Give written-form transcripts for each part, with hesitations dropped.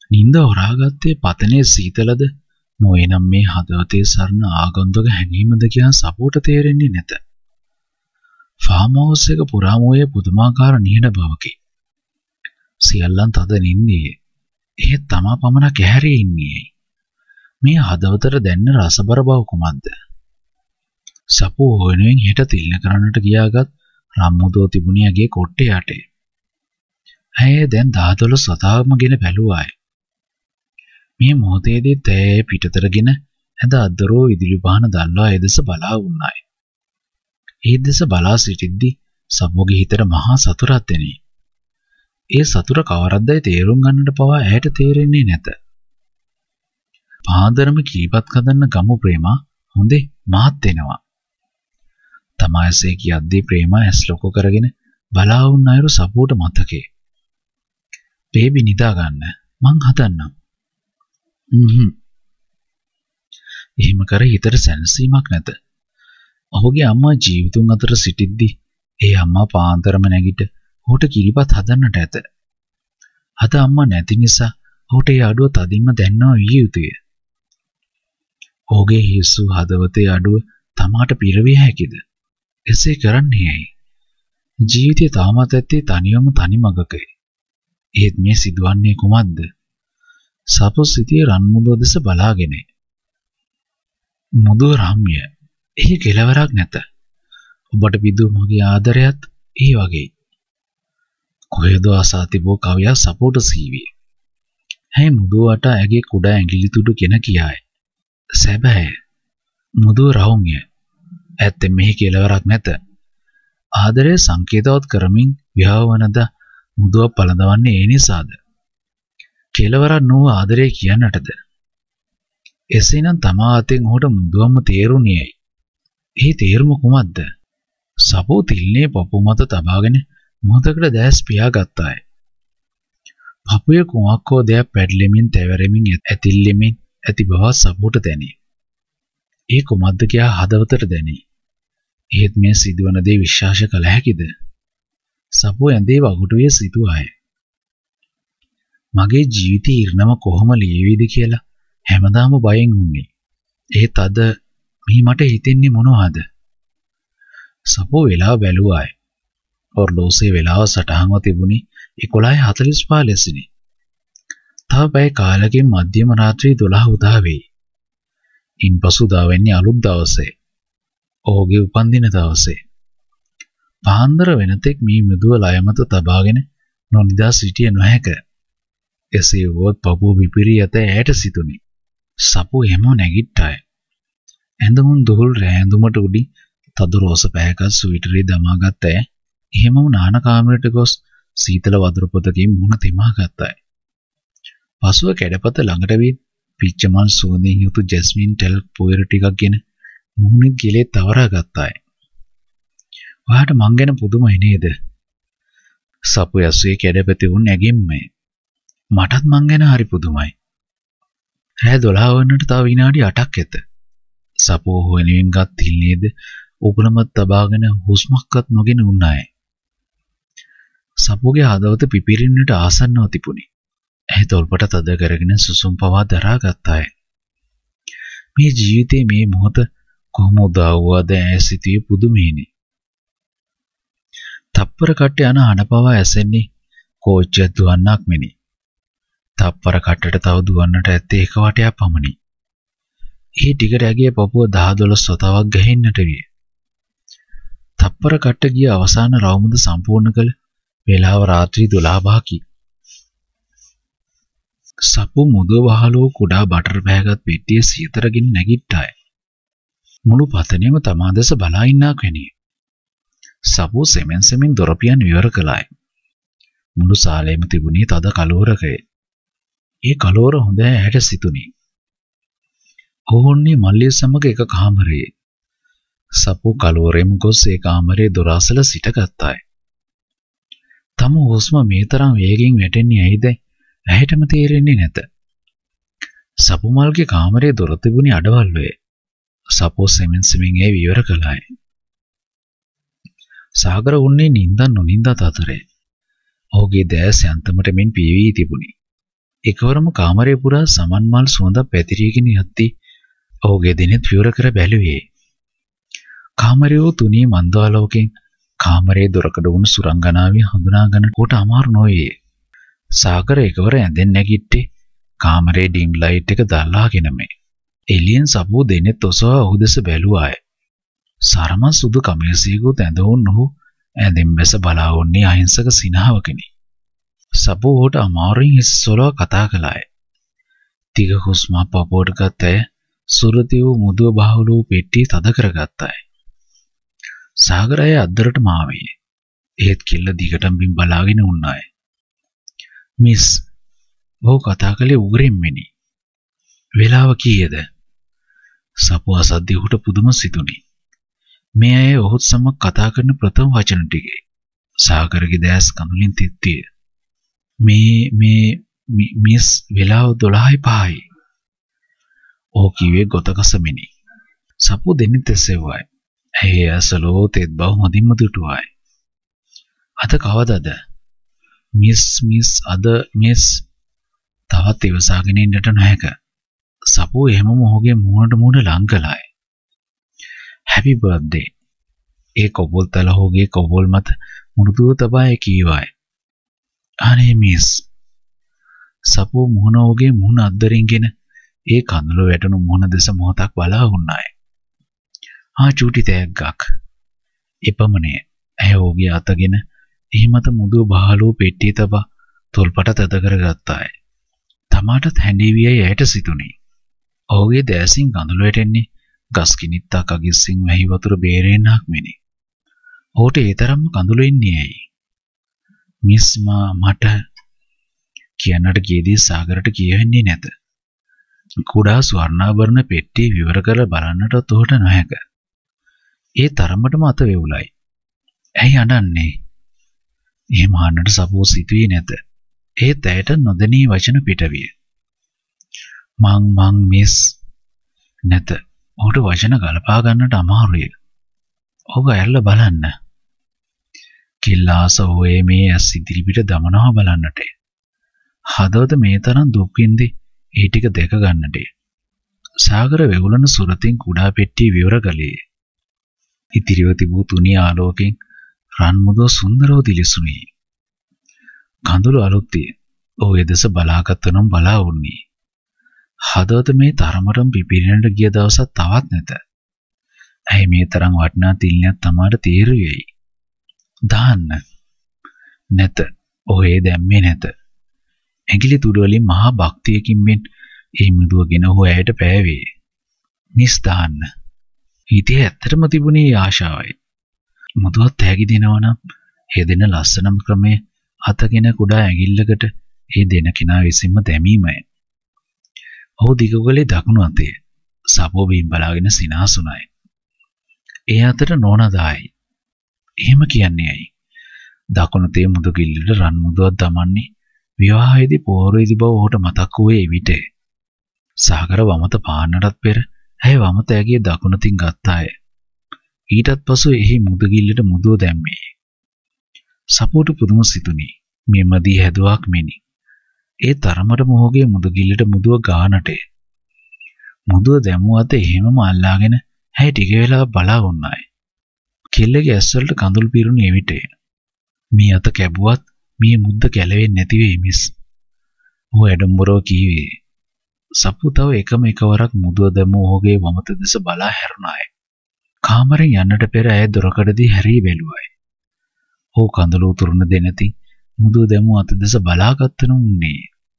නිින්ද හොරාගත්තේ පතනේ සීතලද නොවේනම් මේ හදවතේ සරණ ආගන්තුක හැඟීමද කියා සපුවට තේරෙන්නේ නැත. ෆාම් හවුස් එක පුරාම වූයේ පුදුමාකාර නිහඬ බවකි. සියල්ලන් තද නිින්දේ. එහෙත් තමා පමණක් ඇහැරී ඉන්නේ. මේ හදවතට දැනෙන රසබර බව කුමක්ද? සපුව වෙනුවෙන් හෙට තිල්න කරන්නට ගියාගත් රම්මුදෝ තිබුණියගේ කොට්ටේ යටේ. ඇය දැන් 10-12 සතාවක්ම ගෙන බැලුවාය. මේ මොහොතේදී තේ පිටතරගෙන ඇඳ අද්දරෝ ඉදිරි බහන දල්වා ඒ දෙස බලා වුණාය. ඒ දෙස බලා සිටිද්දී සපුවගේ හිතට මහා සතුටක් දැනේ. ඒ සතුට කවරක්දයි තේරුම් ගන්නට පවා ඇයට තේරෙන්නේ නැත. පාදරම කීපත් කදන්න ගමු ප්‍රේමා හොඳේ මාත් එනවා. තමාසේ කියද්දී ප්‍රේමා ඇස් ලොකු කරගෙන බලා වුණ අයරු සපුවට මතකේ. බේබි නිදා ගන්න මං හදන්නම්. එහෙම කර හිතට සැනසීමක් නැත. ඔහුගේ අම්මා ජීවිතුන් අතර සිටිද්දී ඒ අම්මා පාන්දරම නැගිට ඔහුට කිරිපත් හදන්නට ඇත. අද අම්මා නැති නිසා ඔහුට ඒ අඩුව තදින්ම දැනනවා විය යුතුය. ඔහුගේ හිස්සු හදවතේ අඩුව තමාට පිරවිය හැකිද? එසේ කරන්නේ ඇයි? ජීවිතය තාමත් ඇත්තේ තනියම තනි මගකයි. ඒත් මේ සිදුවන්නේ කුමක්ද? සපු සිටියේ රන්මුදුව දෙස බලාගෙන. මුදුව රම්‍ය. එහි කෙලවරක් නැත. ඔබට පිදු මගේ ආදරයත් ඒ වගේ. කොහෙද අසා තිබූ කවියා සපුවට සීවි. ඇයි මුදුවට ඇගේ කුඩා ඇඟිලි තුඩු කෙන කියාය. සැබෑ මුදුව රවුම්ය. ඇත්තෙන් මෙහි කෙලවරක් නැත. ආදරය සංකේතවත් කරමින් විවාහවනද මුදුව පළඳවන්නේ ඒ නිසාද? කෙලවරක් නොව ආදරය කියන්නටද? එසේනම් තමා අතින් ඔහුට මුදුවම තේරුණේ ඇයි? එහි තේරුම කුමක්ද? සපෝ තිල්නේ පපු මත තබාගෙන මොහොතකට දැස් පියාගත්තාය. පපුවේ කුමක් හෝ දෙයක් පැටලෙමින් තැවරෙමින් ඇතිල්ලෙමින් ඇති බව සපෝට දැනේ. ඒ කුමක්ද කියා හදවතට දැනේ. එහෙත් මේ සිදුවන දේ විශ්වාස කළ හැකිද? සපෝ ඇඳේ වගුටුවේ සිටුවාය. මගේ ජීවිතේ ඉරණම කොහොම ලියවිද කියලා හැමදාම බයෙන් වුණේ. ඒත් අද මේ මට හිතෙන්නේ මොනවද? සපෝ වෙලාව බැලුවාය. ඔර්ලෝසේ වෙලාව සටහන්ව තිබුණේ 11:45 ලෙසිනි. තව පැය කාලකින් මධ්‍යම රාත්‍රී 12 උදා වෙයි. ඉන්පසු උදා වෙන්නේ අලුත් දවසේ. ඔහුගේ උපන්දින දවසේ. පාන්දර වෙනතෙක් මේ මෘදුව ලය මත තබාගෙන නොනිදා සිටිය නොහැක. එසේ වුවත් පපුව විපිරී ඇත ඇයට සිතුනි. සපුව එහෙම නැගිට්ටාය. ඇඳමුන් දුහුල් රෑඳුමට උඩින් තද රෝස පැහැකත් සුවිටරේ දමාගත් ඇය එහෙමම නාන කාමරයට ගොස් සීතල වතුර පොතකින් මුහුණ තෙමා ගත්තාය. පසුව කැඩපත ළඟට වී පිච්චමල් සුවඳින් යුතු ජැස්මින් ටෙල් පොයර ටිකක් ගෙන මුහුණේ ගිලේ තවරා ගත්තාය. ඔයාට මං ගැන පුදුමයි නේද? සපු යස්සේ කැඩපතේ උන් නැගෙම්මයි. මටත් මං ගැන හරි පුදුමයි. රෑ 12 වන්නට තව විනාඩි 8ක් ඇත. සපෝ හොයනෙන් ගත් තිල්නේද උගලමත් තබාගෙන හුස්මක්වත් නොගෙන උන්නාය. සපෝගේ හදවත පිපිරින්නට ආසන්නව තිබුණි. ඇයි තොල්පට තද කරගෙන සුසුම් පවා දරා ගත්තාය. මේ ජීවිතේ මේ මොහොත කොහොම උදා වුවද ඇය සිටියේ පුදුමේනි. තප්පර කට්ට යන හඬ පවා ඇසෙන්නේ කෝච්චියක් දුවන්නක් මෙනි. තප්පර කට්ටට තව දුවන්නට ඇත්තේ එක වටයක් පමණි. ඒ ටිකට ඇගේ පපුව 10-12 සතාවක් ගහින්නට විය. තප්පර කට්ට ගිය අවසාන රවුමද සම්පූර්ණ කළ වේලාව රාත්‍රී 12:00කි. සපු මුදුව වහලෝ කුඩා බටර් බෑගත් පෙට්ටිය සියතරකින් නැගිට්ටාය. මුළු පතනෙම තමා දෙස බලා ඉන්නාක් වැනිය. සපු සෙමෙන් දොරපියන් විවර කළාය. මුළු සාලේම තිබුණේ තද කලෝරකය. ඒ කලෝර හොඳ ඇයට සිතුනි. ඔවුන්නේ මල්ලිය සමග එක කාමරයේ. සපු කලෝරෙම ගොස් ඒ කාමරයේ දොර අසල සිටගත්තාය. තම හුස්ම මේ තරම් වේගෙන් වැටෙන්නේ ඇයිද? ඇයටම තේරෙන්නේ නැත. සපු මල්ගේ කාමරයේ දොර තිබුණේ අඩවල්වේ. සපු සෙමෙන් ඒ විවර කළාය. සාගර උන්නේ නිින්දන් නොනින්දත් අතරේ. ඔහුගේ දැස් යන්තමට මෙන් පියවී තිබුණි. එකවරම කාමරේ පුරා සමන් මල් සුවඳක් පැතිරීගෙන යද්දී ඔහුගේ දිනෙත් විවර කර බැලුවේ. කාමරයේ තුනී මන්දාලෝකෙන් කාමරයේ දොරකඩ වුණු සුරංගනාවේ හඳුනා ගන්නට අමාරු නොවේ. සාගර එකවර ඇඳෙන් නැගිට්ටේ කාමරේ ඩිම් ලයිට් එක දාලාගෙන මේ. එළියෙන් සපුව දෙනෙත් ඔසවා ඔහු දෙස බැලුවාය. සරම සුදු කමේසියකුත් ඇඳවුන් ඔහු ඇඳෙන් බැස බලා වුණේ අහිංසක සිනහවකිනි. සපුව ඔහුට අමාරුවෙන් හිස් සොලව කතා කළාය. තිග හුස්ම පපුවට ගත් ඇය සුරති වූ මුදුව බහුල වූ පෙට්ටිය තද කරගත්තාය. සාගරය අද්දරටම ආවේ. ඒත් කිල්ල දිගටම බිම් බලාගෙන වුණාය. මිස් ඔහු කතා කළේ උගරින් මෙනි. වෙලාව කීයද? සපුව අසද්දී ඔහුට පුදුම සිතුනි. මේ අය ඔහුත් සමග කතා කරන ප්‍රථම වචන ටිකේ සාගරගේ දැස් කඳුලින් තිත්තිය. මේ මිස් වෙලාව 12:05යි. ඔහු කිව්වේ ගොතකසමිනි. සපුව දෙන්නෙත් එසෙව්වයි. ඇයි අසලෝ තෙත් බව හොඳින්ම දුටුවායි. අද කවදද? මිස් අද මිස් තවත් ඉවසාගෙන ඉන්නට නොහැක. සපුව එහෙමම ඔහුගේ මූණට මූණ ලං කළාය. හැපි බර්ත්ඩේ. ඒ කොබොල් තල ඔහුගේ කොබොල් මත මුරුදුව තබා කීවාය. අනේ මිස්. සපුව මුහුණ ඔහුගේ මුහුණ අද්දරින්ගෙන ඒ කඳුළු වැටුණු මුහුණ දෙස මොහොතක් බලා වුණාය. චූටි තෑග්ගක්. එපමණේ. ඇය ඔහුගේ අතගෙන එහි මත මුදුව බහලෝ පෙට්ටිය තබා තොල්පට තද කරගත්තාය. තමාටත් හැඬී වියයි ඇයට සිතුනි. ඔහුගේ දැසින් කඳුළු වැටෙන්නේ ගස් කිනිත්තක් අගිස්සින් වැහි වතුර බේරෙන්නක් මෙනි. ඔහුට ඒ තරම්ම කඳුළු එන්නේ ඇයි? මිස් මට කියන්නට ගියදී සාගරට කියවෙන්නේ නැත. කුඩා ස්වර්ණාභරණ පෙට්ටිය විවර කරලා බලන්නටත් ඔහුට නොහැක. ඒ තරමටම අත වේවුලයි. ඇයි අඬන්නේ? එහෙම අහන්නට සපුව සිතුවේ නැත. ඒත් ඇයට නොදැනී වචන පිටවිය. මං මිස් නැත. ඔහුට වචන ගලපා ගන්නට අමාරුය. ඔහු ඇල්ල බලන්න. කිල්ලාස ඔහේ මේ ඇස් ඉදිරිපිට දමනවා බලන්නට. හදවත මේ තරම් දුක් විඳි ඒ ටික දෙක ගන්නට. සාගර වෙවුලන සුරතින් කුඩා පෙට්ටිය විවර කළේ. ඉතිරිව තිබූ තුනී ආලෝකෙන් රන් මුදුව සුන්දරව දිලිසුණි. කඳුළු අලුත්ය. ඔහු එදෙස බලාගත්තනම් බලා වුණේ. හදවත මේ තරමටම පිපිරෙන්නට ගිය දවසක් තවත් නැත. ඇයි මේ තරම් වටිනා තිල්නයක් තමාට තේරුවේයි? දාන්න. නැත. ඔහු ඒ දැම්මේ නැත. ඇඟිලි තුඩු වලින් මහා භක්තියකින් මෙන් ඒ මුදුවගෙන ඔහු ඇයට පෑවේ. මිස් දාන්න. හිතේ ඇත්තටම තිබුණේ ආශාවයි. මුදුවත් තෑගි දෙනවා නම් ඒ දෙන ලස්සනම ක්‍රමය අතගෙන කුඩා ඇඟිල්ලකට ඒ දෙන කෙනා විසින්ම දැමීමයි. ඔහු දිගුගලේ දකුණු අතේ සපුව බිම් බලාගෙන සිනාසුණයි. ඒ අතට නෝනදායි. එහෙම කියන්නේ ඇයි? දකුණු තේ මුදුගිල්ලට රන් මුදුවක් දමන්නේ විවාහයේදී පෝරේදී බව ඔහුට මතක් වූයේ එවිට. සාගර වමත පාන්නටත් පෙර ඇය වමත ඇගේ දකුණතින් ගත්තාය. ඊටත් පසු එහි මුදුගිල්ලට මුදුව දැම්මේ. සපුවට පුදුම සිතුනි. මෙමදී හැදුවක් මෙනි. ඒ තරමටම ඔහුගේ මුදුගිල්ලට මුදුව ගානට. මුදුව දැමුව අත එහෙමම අල්ලාගෙන ඇය ටික වෙලා බලා වුණාය. කෙල්ලගේ ඇස්වලට කඳුළු පිරුණු එවිට මේ අත කැබුවත් මේ මුද්ද කැලවෙන්නේ නැති වෙයි මිස්. ඔහු ඇඩම්බරව කීවේ. සපු තව එකවරක් මුදුව දැමුව ඔහුගේ වමත දෙස බලා හැරුණාය. කාමරෙන් යන්නට පෙර ඇය දොරකඩදී හැරී බැලුවාය. ඔහු කඳුළු උතුරන දෙනති මුදුව දැමුව අත දෙස බලාගත්තනම් උන්නේ.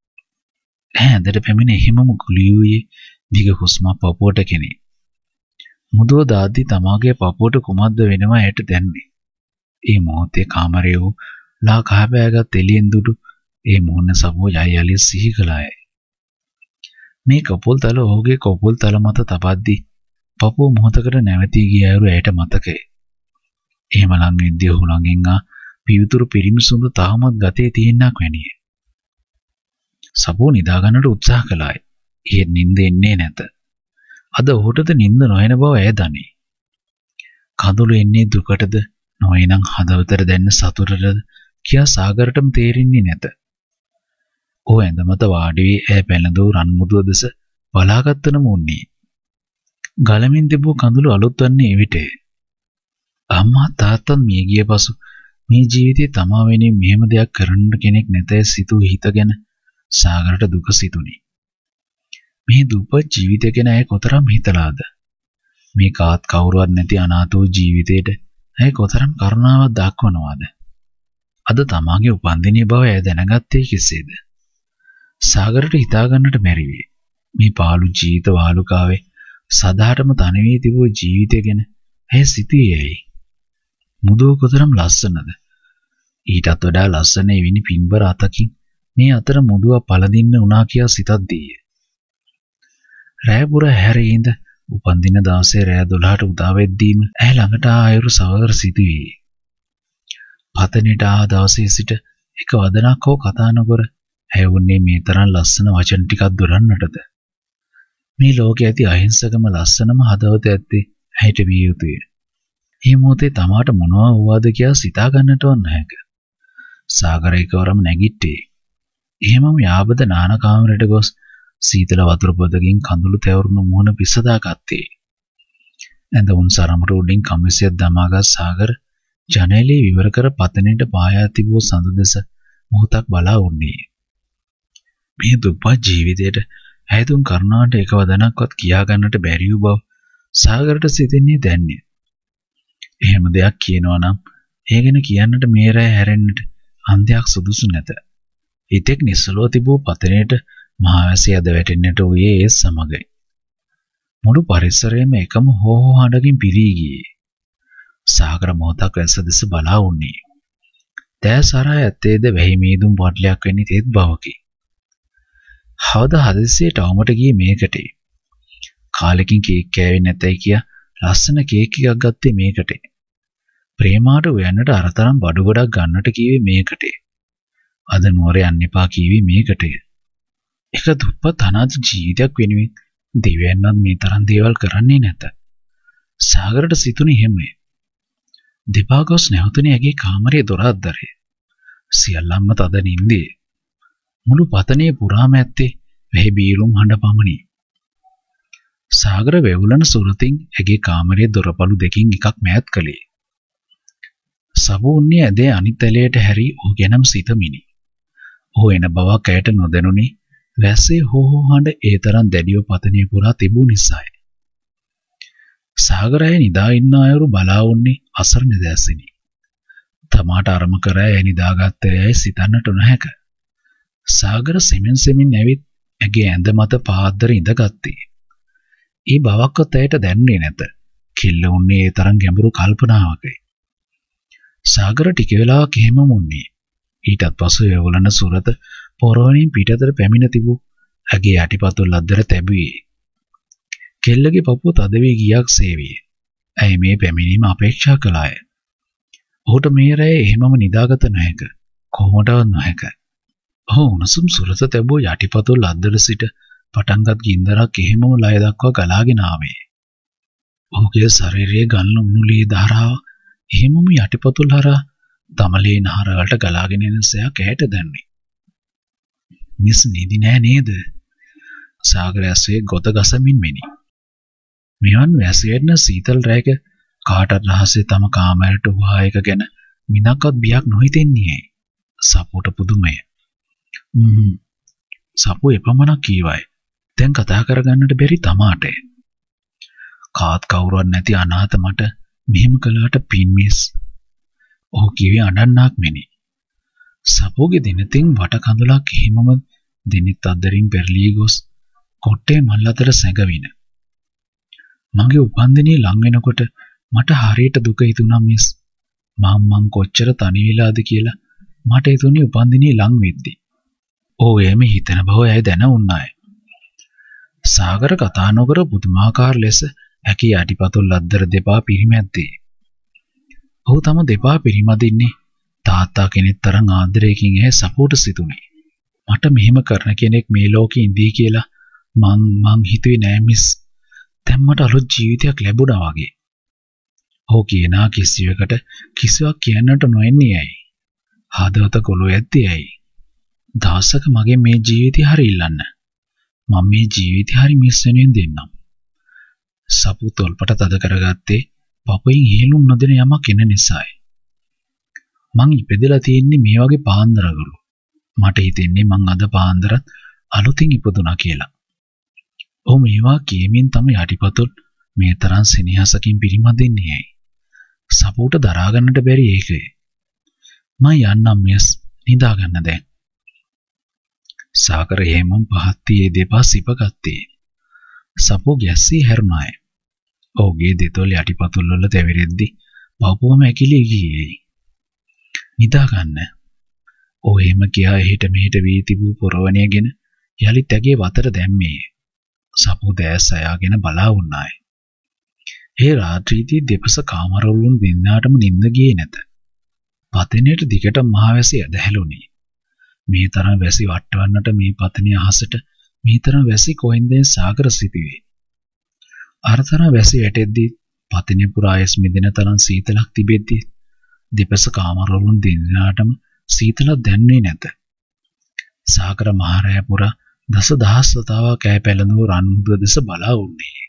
ඇය ඇඳට පැමිණ එහෙමම ගුලියුවේ දිග හුස්ම පපුවට කෙනේ. මුදුව දාද්දී තමාගේ පපුවට කුමක්ද වෙනවා ඇයට දැන්නේ. ඒ මොහොතේ කාමරයේ වූ ලා කහපෑගත් එළියෙන් දුටු ඒ මොහොන සපුව යයි සිහි කළාය. මේ කපොල් තල ඔහුගේ කපොල් තල මත තබද්දී පපුව මොහොතකට නැවතී ගිය අයුරු ඇයට මතකයි. එහෙම ලං වෙද්දී ඔහු ළඟින් පිවිතුරු පිරිමි සුඳ තාමත් ගතේ තියෙන්නක් වැනිය. සපුව නිදා ගන්නට උත්සාහ කළාය. ඒ නිින්ද එන්නේ නැත. අද ඔහුටද නිින්ද නොයන බව ඇය දනී. කඳුළු එන්නේ දුකටද නොයනම් හදවතට දැනෙන සතුටටද කියා සාගරටම තේරෙන්නේ නැත. ඔහු ඇඳ මත වාඩි වී ඈ පැනදූ රන් මුදුව දෙස බලාගත්තන මුන්නේ. ගලමින් තිබූ කඳුළු අලුත් වන්නේ එවිටය. අම්මා තාත්තත් මිය ගිය පසු මේ ජීවිතේ තමා වෙනුවෙන් මෙහෙම දෙයක් කරන්න කෙනෙක් නැතේ සිතූ හිතගෙන සාගරට දුක සිතුනි. මේ දුප්පත් ජීවිතය ගැන ඇය කොතරම් හිතලාද? මේ කාත් කවුරුවත් නැති අනාථ වූ ජීවිතයට ඇය කොතරම් කරුණාවක් දක්වනවාද? අද තමාගේ උපන්දිනයේ බව ඇය දැනගත්තේ කෙසේද? සාගරට හිතා ගන්නට බැරි වේ. මේ පාළු ජීවිත වාලුකාවේ සදාටම තනි වී තිබූ ජීවිතය ගැන ඇය සිතුවේ ඇයි? මුදුව කොතරම් ලස්සනද? ඊටත් වඩා ලස්සන එවිනි පින්බර අතකින් මේ අතර මුදුව පළදින්න උනා කියා සිතද්දීය. රැයපුර හැරෙයින්ද උපන්දින දවසේ රැය 12ට උදා වෙද්දීම ඇය ළඟට ආයුරු සහෝදර සිටුවේ. පතනෙට ආ දවසේ සිට එක වදනක් හෝ කතා නොකර ඇය වුණේ මේ තරම් ලස්සන වචන ටිකක් දොරන්නටද? මේ ලෝකයේ ඇති අහිංසකම ලස්සනම හදවත ඇත්තේ ඇයට විය යුතුය. මේ මොහොතේ තමාට මොනවා වුවද කියලා සිතා ගන්නටවත් නැහැක. සාගරයකවරම නැගිට්ටේ. එහෙමම යාබද නාන කාමරයට ගොස් සීතල වතුර පොදකින් කඳුළු තැවරුණු මුහුණ පිසදා ගත්තේ. ඇඳවුන් සරමට උඩින් කමිසයක් දමාගත් සාගර ජනේලේ විවර කර පතනෙට පායා තිබූ සඳ දෙස මොහොතක් බලා වුණේ. මේ දුප්පත් ජීවිතයට ඇයතුන් කරුණාවට එක වදනක්වත් කියා ගන්නට බැරි වූ බව සාගරට සිතෙන්නේ දැන්නේ. එහෙම දෙයක් කියනවා නම් ඒ ගැන කියන්නට මේ රැය හැරෙන්නට අන්තයක් සුදුසු නැත. ඊතෙක් නිසලව තිබූ පතනෙට මහවැසිය අද වැටෙන්නට වූයේ ඒ සමගයි. මුළු පරිසරයම එකම හෝහෝ හඬකින් පිරී ගියේ. සාගර මොහොතක් වැස්ස දෙස බලා වුණේ. දැස් හරහා ඇත්තේද වැහි මීදුම් පොට්ලයක් වෙන්නේ තෙත් බවකි. හවද හදිස්සියට අවමට ගියේ මේකටේ. කාලෙකින් කේක් කෑවේ නැතයි කියා ලස්සන කේක් එකක් ගත්තේ මේකටේ. ප්‍රේමාට උයන්නට අරතරම් බඩු ගොඩක් ගන්නට කීවේ මේකටේ. අද නුවර යන්න එපා කීවේ මේකටේ. එක දුප්පත් අනාථ ජීවිතයක් වෙනුවෙන් දෙවියන්වත් මේ තරම් දේවල් කරන්නේ නැත. සාගරට සිතුනේ එහෙමයි. දෙපා ගොස් නැවතුනේ ඇගේ කාමරයේ දොර අද්දරේ. සියල්ලන්ම තද නින්දේ. මුළු පතනේ පුරාම ඇත්තේ වැහි බීරුම් හඬ පමණි. සාගර වෙවුලන සුරතින් ඇගේ කාමරයේ දොරපළු දෙකින් එකක් මෑත් කළේ. සබුන්නේ ඇදේ අනිත් ඇලයට හැරි ඔහු ගැනම සිතමිනි. ඔහු එන බවක් ඇයට නොදැනුනේ වැස්සේ හෝහෝ හඬ ඒ තරම් දැඩිව පතනේ පුරා තිබූ නිසායි. සාගරය නිදා ඉන්න අයුරු බලා වුන්නේ අසරණ දැසිනි. තමාට අරම කර ඇය නිදාගත්තේ ඇයි සිතන්නට නොහැක. සාගර සෙමින් ඇවිත් ඇගේ ඇඳ මත පාද්දර ඉඳගත්තේ. ඒ බවක්වත් ඇයට දැනුනේ නැත. කෙල්ල උන්නේ ඒ තරම් ගැඹුරු කල්පනාවකයි. සාගර ටික වෙලාවක් එහෙම මුන්නේ. ඊටත් පසු එවලන සුරත පොරවණින් පිටතට පැමිණ තිබූ ඇගේ යටිපතුල් අද්දර තැබුවේ. කෙල්ලගේ පපුව තද වී ගියක් සේවිය. ඇයි මේ පැමිණීම අපේක්ෂා කළාය. ඔහුට මේ රැය එහෙමම නිදාගත නොහැක. කොහොමදවත් නොහැක. ඔහු උණුසුම් සුරත තැබූ යටිපතුල් අද්දර සිට පටන්ගත් ගින්දරක් එහෙමම ලය දක්වා ගලාගෙන ආවේ. ඔහුගේ ශරීරයේ ගන්න උණුලේ ධාරාව එහෙමම යටිපතුල් හරහා දමලේ නහර වලට ගලාගෙන එන සයක් ඇයට දැනුනේ. මිස් නිදි නෑ නේද? සාගර ඇස්සේ ගොත ගසමින් මෙනි. මෙවන් වැසියෙන්න සීතල් රැයක කාටත් රහසේ තම කාමරයට වහා එක ගැන මිනක්වත් බියක් නොහිතෙන්නේ. සපුට පුදුමය. සපු එපමණක් කීවයි. දැන් කතා කරගන්නට බැරි තමාට. කාත් කවුරුවත් නැති අනාථ මට මෙහෙම කළාට පින් මිස්. ඔහු කිව්වේ අඬන්නක් මෙනි. සපුගේ දිනතින් වට කඳුලක් හිමම දිනිත් අද්දරින් පෙරලී ගොස් කොට්ටේ මල් අතර සැඟවින. මගේ උපන්දිනේ ලං වෙනකොට මට හරියට දුක හිතුණා මිස්. මං කොච්චර තනි වෙලාද කියලා මට හිතුනේ උපන්දිනේ ලං වෙද්දි. ඕ එමෙ හිතන බව ඇය දැන උන්නාය. සාගර කතා නොකර පුදුමාකාර ලෙස ඇකී යටිපතුල් අද්දර දෙපා පිරිමැද්දේ. ඔහු තම දෙපා පිරිමදින්නේ තාත්තා කෙනෙක් තරම් ආදරයකින් ඇය සපෝට සිතුනේ. මට මෙහෙම කරන කෙනෙක් මේ ලෝකේ ඉඳී කියලා මං හිතුවේ නෑ මිස්. දැන් මට අලුත් ජීවිතයක් ලැබුණා වගේ. ඔහු කියනා කිසිවකට කිසිවක් කියන්නට නොඑන්නේ ඇයි? හදවත කොළු ඇත්තේ ඇයි? දවසක මගේ මේ ජීවිතය හරි ඉල්ලන්න. මම මේ ජීවිතය හරි මිස් වෙනුවෙන් දෙන්නම්. සපු තොල්පට තද කරගත්තේ පපුවෙන් ඉහළුම් නොදෙන යමක් එන නිසායි. මං ඉපදලා තියෙන්නේ මේ වගේ පාන්දරවලු. මට හිතෙන්නේ මං අද පාන්දරත් අලුතින් ඉපදුනා කියලා. ඔහු මේවා කියමින් තම යටිපතුල් මේ තරම් සෙනෙහසකින් පිරිමදින්නේ ඇයි? සපුට දරා ගන්නට බැරි ඒකයි. මං යන්නම් මිස්, නිදා ගන්න දැන්. සාකර හේමම් පහත්තියේ දෙපා සිපගත්තේ. සපු ගැස්සී හැරුණාය. ඔහුගේ දෙතොල් යටිපතුල් වල තැවිරෙද්දි පපුවම ඇකිලී ගියේ. නිදා ගන්න. ඔහු එහෙම කියා එහෙට මෙහෙට වී තිබූ පොරවණියගෙන යලිත් ඇගේ වතට දැම්මේ. සපු දැස් අයාගෙන බලා වුණාය. ඒ රාත්‍රීදී දෙපස කාමරවලුන් දෙන්නාටම නිින්ද ගියේ නැත. පතනෙට දිගට මහවැසි ඇදහැළුණි. මේ තරම් වැසි වට්ටවන්නට මේ පතනේ අහසට මේ තරම් වැසි කොහෙන්ද සාගර සිටිවේ. අරතරම් වැසි වැටෙද්දී පතනේ පුරා ඇස් මිදෙන තරම් සීතලක් තිබෙද්දී දෙපස කාමරවලුන් දෙන්නාටම සීතලක් දැනුනේ නැත. සාගර මහරෑ පුරා දස දහස් වතාවක් කෑ පැලඳු රන් මුදුව දෙස බලා වුණේ.